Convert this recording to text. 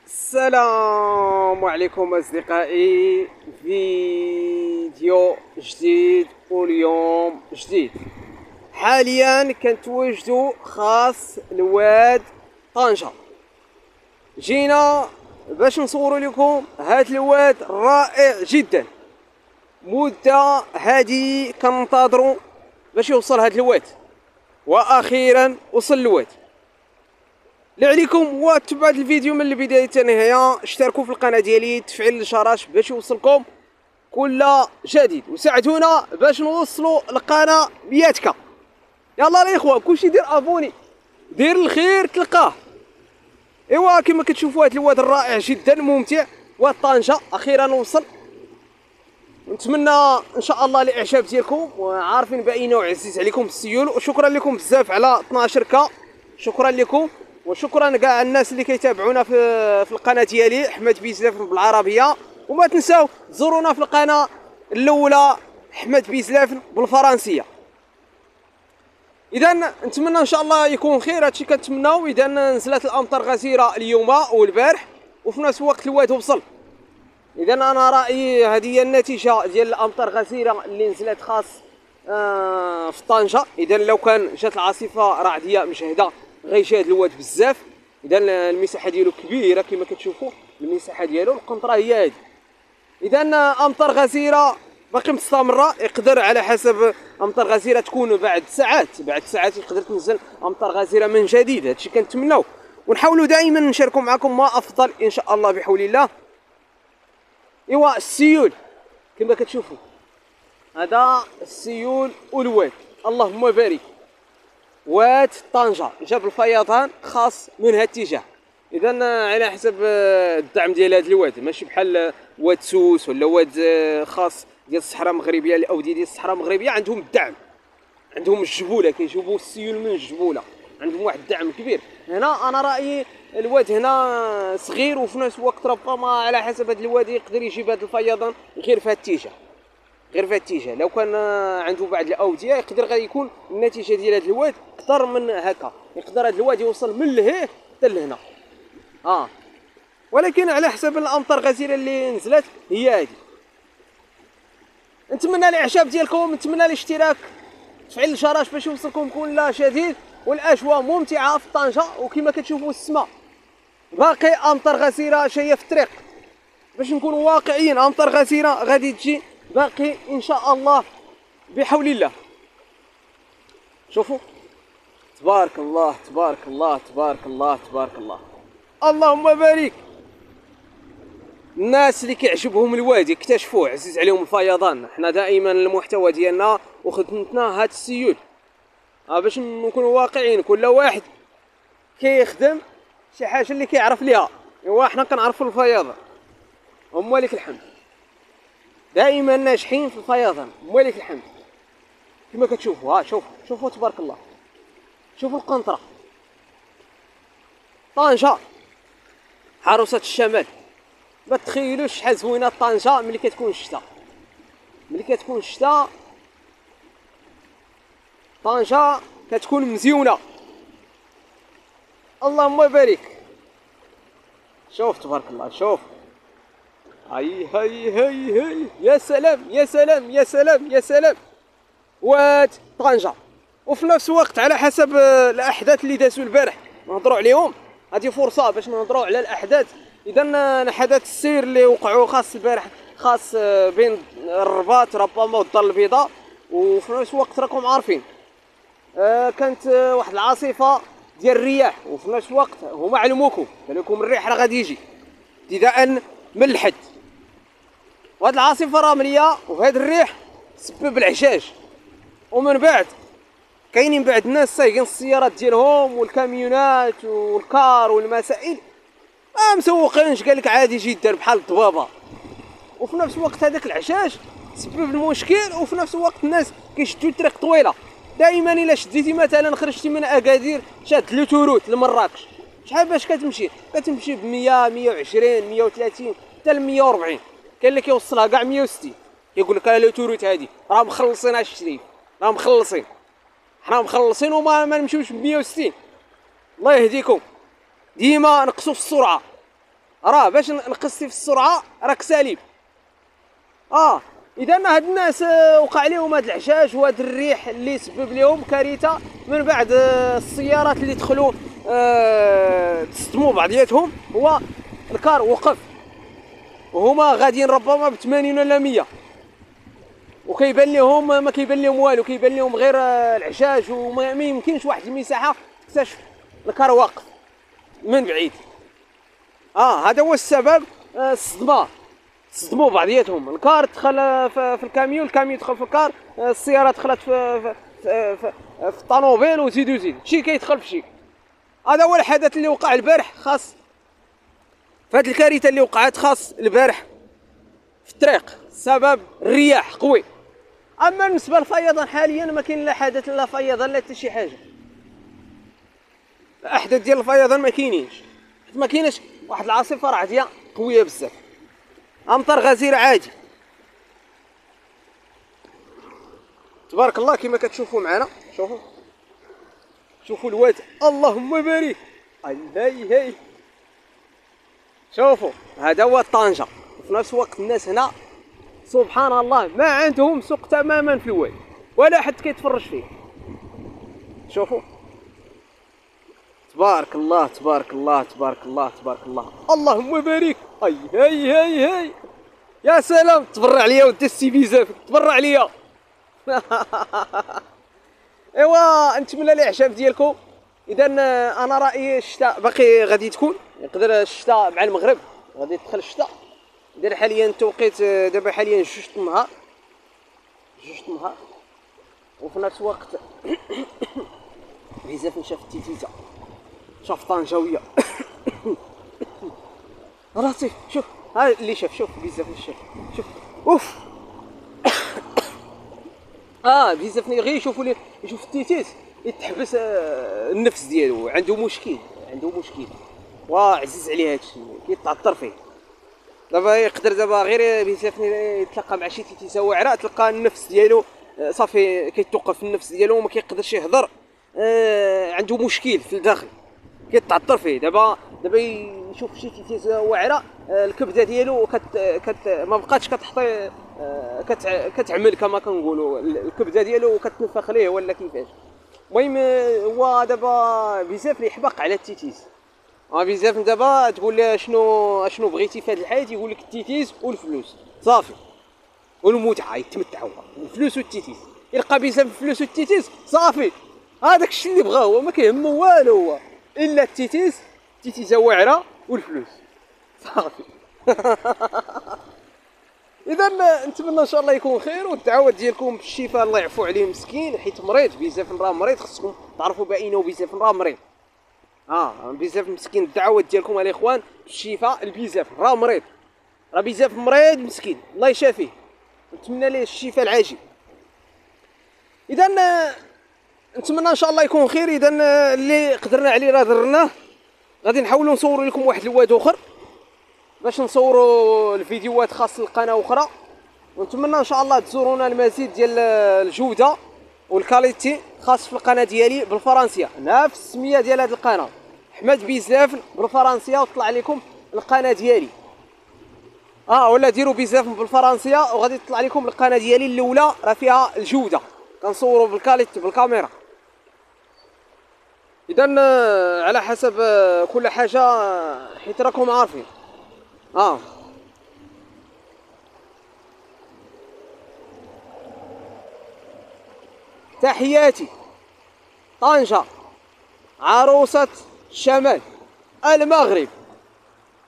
السلام عليكم أصدقائي، فيديو جديد واليوم جديد. حاليا كنتواجدوا خاص لواد طنجة. جينا باش نصوروا لكم هاد الواد رائع جدا. مدة هادي كننتظروا باش يوصل هاد الواد، واخيرا وصل الواد. اللي عليكم هو تبعوا الفيديو من البدايه حتى النهايه، اشتركوا في القناه ديالي، تفعيل الجرس باش يوصلكم كل جديد، وساعدونا باش نوصلوا القناه 100 يلا الاخوه كلشي دير ابوني، دير الخير تلقاه. ايوا كما كتشوفوا هذا الواد الرائع جدا ممتع، واد طنجه اخيرا وصل. نتمنى ان شاء الله الاعجاب ديالكم، وعارفين باين وعزيز عليكم السيول، وشكرا لكم بزاف على 12 شكرا لكم، وشكرا كاع الناس اللي كيتابعونا في القناه ديالي احمد بيزلاف بالعربيه. وما تنساو تزورونا في القناه الاولى احمد بيزلاف بالفرنسيه. اذا نتمنى ان شاء الله يكون خير، هادشي كنتمناو. اذا نزلت الامطار غزيره اليوم والبارح، وفي نفس الوقت الواد وصل. اذا انا رايي هذه هي النتيجه ديال الامطار غزيره اللي نزلت خاص في طنجه. اذا لو كان جات العاصفه رعديه مجهده غيجهد الواد بزاف. اذا المساحه ديالو كبيره كما كتشوفوا، المساحه ديالو القنطره هي هذه. اذا امطار غزيره باقي مستمره، يقدر على حسب امطار غزيره تكون بعد ساعات يقدر تنزل امطار غزيره من جديد. هادشي كنتمناو، ونحاولوا دائما نشاركوا معكم ما افضل ان شاء الله بحول الله. ايوا السيول كما كتشوفوا، هذا السيول والواد اللهم بارك. واد طنجة جاب الفيضان خاص من هذا الاتجاه. اذا على حسب الدعم ديال هذا الواد، ماشي بحال واد سوس ولا واد خاص ديال الصحراء المغربيه، الاوديه ديال الصحراء المغربيه عندهم الدعم، عندهم الجبوله، كيجيبوا السيول من الجبوله، عندهم واحد الدعم كبير. هنا انا رايي الواد هنا صغير، وفي نفس الوقت ربما على حسب هذا الواد يقدر يجيب هذا الفيضان غير في هذا الاتجاه، غير في الاتجاه. لو كان عنده بعض الاوديه يقدر غادي يكون النتيجه ديال هذا الواد اكثر من هكا، يقدر هذا الواد يوصل من لهيه حتى لهنا. ولكن على حسب الامطار الغزيره اللي نزلت هي هذه. نتمنى الاعجاب ديالكم، نتمنى الاشتراك، تفعيل الجرس باش يوصلكم كل جديد. والاجواء ممتعه في طنجه، وكما كتشوفوا السماء باقي امطار غزيره جايه في الطريق. باش نكونوا واقعيين، امطار غزيره غادي تجي باقي ان شاء الله بحول الله. شوفوا تبارك الله تبارك الله تبارك الله تبارك الله، اللهم بارك. الناس اللي كيعجبهم الوادي اكتشفوه، عزيز عليهم الفيضان. حنا دائما المحتوى ديالنا وخدمتنا هاد السيول، باش نكونوا واقعيين. كل واحد كيخدم شي حاجه اللي كيعرف ليها. ايوا حنا كنعرفوا الفيضان، ومالك الحمد، دائما ناجحين في الفيضان، مالك الحمد. كما كتشوفوا، شوفوا تبارك الله، شوفوا القنطره. طنجه عروسه الشمال. ما تخيلوش شحال زوينه طنجه ملي كتكون الشتاء. ملي كتكون الشتاء طنجه كتكون مزيونه، اللهم بارك. شوف تبارك الله، شوف هاي هاي هاي هاي، يا سلام يا سلام يا سلام يا سلام. واد طنجه. وفي نفس الوقت على حسب الاحداث اللي دازوا البارح نهضروا عليهم، هذه فرصه باش نهضروا على الاحداث. اذا حدث السير اللي وقعوا خاص البارح، خاص بين الرباط ربما والدار البيضاء. وفي نفس الوقت راكم عارفين كانت واحد العاصفه ديال الرياح، وفي نفس الوقت هما علموكم قال لكم الريح راه غادي يجي ابتداء من الحد. وهاد العاصفه رمليه، وهاد الريح سبب العجاج. ومن بعد كاينين بعض الناس سايقين السيارات ديالهم والكاميونات والكار والمسائل ما مسوقينش، قال لك عادي جدا بحال الضبابه. وفي نفس الوقت هذاك العشاش سبب المشكل، وفي نفس الوقت الناس كيشدوا الطريق طويله. دائما الا شديتي مثلا خرجتي من اكادير شاد لوتوروت لمراكش، شحال باش كتمشي ب 100 120 130 حتى ل 140. كاين اللي كيوصلها كاع 160، كيقول لك لوتوروت هذه راه مخلصين الشريف، راه مخلصين، حنا مخلصين وما نمشيوش ب 160. الله يهديكم، ديما نقصوا في السرعه. راه باش نقصتي في السرعه راك سالب. اذا هاد الناس وقع لهم هاد العشاش وهاد الريح اللي سبب لهم كارثه من بعد السيارات اللي دخلوا تصدموا بعضياتهم. هو الكار وقف وهما غاديين ربما ب 80 ولا 100 وكيبان لهم ما كيبان لهم والو، كيبان لهم غير العشاش وما يمكنش واحد المساحه تكتشف الكار واقف من بعيد. هذا هو السبب. الصدمه صدموا بعضياتهم، الكار دخل في الكاميون، الكاميون دخل في الكار، السياره دخلت في الطوموبيل وزيد وزيد، شي كيدخل في شي. هذا هو الحدث اللي وقع البارح. خاص فهاد الكارثه اللي وقعت خاص البارح في الطريق سبب الرياح قوي. اما بالنسبه للفيضان حاليا ما كاين لا حدث لا فيضان لا حتى شي حاجه. الاحداث ديال الفيضان ما كاينينش، ما كايناش واحد العاصفه رعديه قويه بزاف، امطار غزيره عادي. تبارك الله كما كتشوفوا معنا. شوفوا الواد، اللهم بارك. هاي شوفوا، هذا هو طنجة. وفي نفس الوقت الناس هنا سبحان الله ما عندهم سوق تماما في الواد ولا حد كيتفرج فيه. شوفوا تبارك الله تبارك الله تبارك الله تبارك الله، اللهم بارك. هاي يا سلام، تبرع عليا ودي السي بزاف، تبرع عليا. ايوا نتمنى الاعجاب ديالكم. اذا انا رايي الشتاء باقي غادي تكون، يقدر الشتاء مع المغرب غادي يدخل الشتاء. داير حاليا التوقيت دابا حاليا 2 النهار، وفي نفس الوقت بزاف نشاف التيتيتا، شاف طنجاويه. راسي شوف، ها اللي شوف بزاف نشاف، شوف اوف. بزاف غير يشوف التيتيس يتحبس النفس ديالو، عنده مشكل وعزيز عليه هادشي كيتعثر فيه. دابا يقدر دابا غير بزاف يتلاقى مع شي تيتيسه واعره، تلقى النفس ديالو صافي كيتوقف النفس ديالو وما كيقدرش يهضر، عنده مشكل في الداخل كيتعثر فيه. دابا يشوف شي تيتيسه واعره، الكبده ديالو ما بقاتش كتحطي كتعمل كما كنقولوا، الكبده ديالو كتنفخ ليه ولا كيفاش. المهم هو دابا بزاف اللي يحبق على التيتيس. بزاف دابا تقول له شنو بغيتي في هذه الحياه، يقول لك التيتيس والفلوس صافي والمتعه، يتمتعوا الفلوس والتيتيس. يلقى بزاف الفلوس والتيتيس صافي، هذاك الشيء اللي بغاه هو، ما كيهمو والو هو الا التيتيسه واعره والفلوس صافي. اذا نتمنى ان شاء الله يكون خير، والدعوات ديالكم بالشفاء، الله يعفو عليه مسكين حيت مريض بزاف، راه مريض، خصكم تعرفوا بانه بزاف راه مريض. بزاف مسكين، الدعوات ديالكم الاخوان بالشفاء البزاف، راه مريض، راه بزاف مريض مسكين، الله يشافيه، نتمنى ليه الشفاء العاجل. اذا نتمنى ان شاء الله يكون خير. اذا اللي قدرنا عليه راه درناه. غادي نحاولوا نصوروا لكم واحد الواد اخر باش نصوروا الفيديوهات خاص القناه اخرى، ونتمنى ان شاء الله تزورونا المزيد ديال الجوده والكاليتي خاص في القناه ديالي بالفرنسيه، نفس السميه ديال هذه القناه احمد بزاف بالفرنسيه، وطلع لكم القناه ديالي. ولا ديروا بزاف بالفرنسيه وغادي تطلع لكم القناه ديالي الاولى، راه فيها الجوده، كنصوروا بالكاليتي بالكاميرا. اذا على حسب كل حاجه، حيت راكم عارفين. تحياتي طنجة، عروسة الشمال، المغرب.